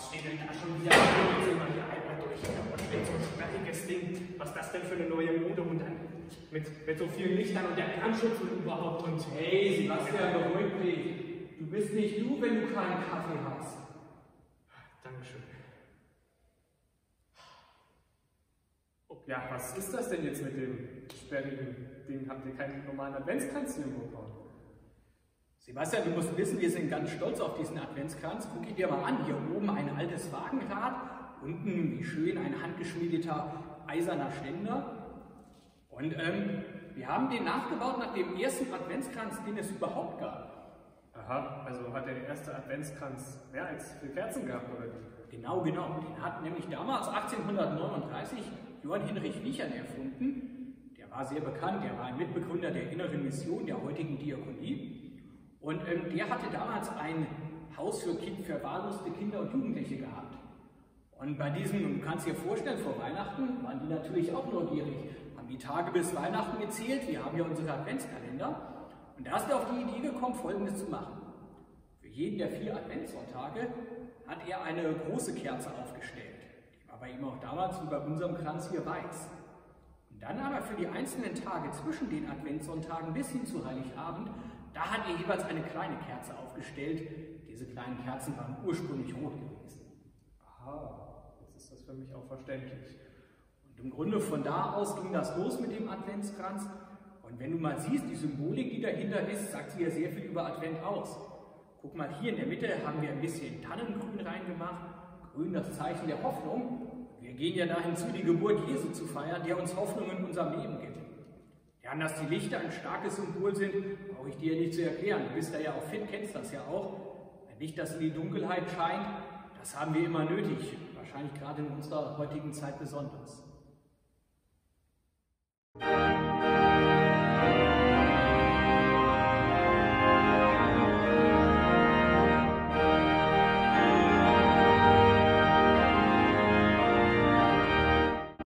Was steht denn da schon wieder? Jetzt immer hier einmal durch. Und steht so ein sperriges Ding. Was ist das denn für eine neue Mode? Und dann mit so vielen Lichtern und der Brandschutz und überhaupt. Und hey, Sebastian, beruhig dich. Du bist nicht du, wenn du keinen Kaffee hast. Dankeschön. Ja, was ist das denn jetzt mit dem sperrigen Ding? Habt ihr keinen normalen Adventskranz hier im Wohnraum? Sebastian, du musst wissen, wir sind ganz stolz auf diesen Adventskranz. Guck ihn dir mal an. Hier oben ein altes Wagenrad. Unten, wie schön, ein handgeschmiedeter eiserner Ständer. Und wir haben den nachgebaut nach dem ersten Adventskranz, den es überhaupt gab. Aha, also hat der erste Adventskranz mehr als 4 Kerzen gehabt, oder wie? Genau. Den hat nämlich damals 1839 Johann Hinrich Wiechern erfunden. Der war sehr bekannt, der war ein Mitbegründer der Inneren Mission, der heutigen Diakonie. Und der hatte damals ein Haus für verwahrloste Kinder und Jugendliche gehabt. Und bei diesem, du kannst dir vorstellen, vor Weihnachten waren die natürlich auch neugierig, haben die Tage bis Weihnachten gezählt, wir haben ja unsere Adventskalender. Und da ist er auf die Idee gekommen, Folgendes zu machen. Für jeden der 4 Adventssonntage hat er eine große Kerze aufgestellt. Die war bei ihm auch damals wie bei unserem Kranz hier weiß. Und dann aber für die einzelnen Tage zwischen den Adventssonntagen bis hin zu Heiligabend, da hat er jeweils eine kleine Kerze aufgestellt. Diese kleinen Kerzen waren ursprünglich rot gewesen. Aha, jetzt ist das für mich auch verständlich. Und im Grunde von da aus ging das los mit dem Adventskranz. Und wenn du mal siehst, die Symbolik, die dahinter ist, sagt sie ja sehr viel über Advent aus. Guck mal, hier in der Mitte haben wir ein bisschen Tannengrün reingemacht. Grün, das Zeichen der Hoffnung. Wir gehen ja dahin zu, die Geburt Jesu zu feiern, der uns Hoffnung in unserem Leben gibt. Ja, und dass die Lichter ein starkes Symbol sind, brauche ich dir nicht zu erklären. Du bist da ja auch fit, kennst das ja auch. Ein Licht, das in die Dunkelheit scheint, das haben wir immer nötig. Wahrscheinlich gerade in unserer heutigen Zeit besonders.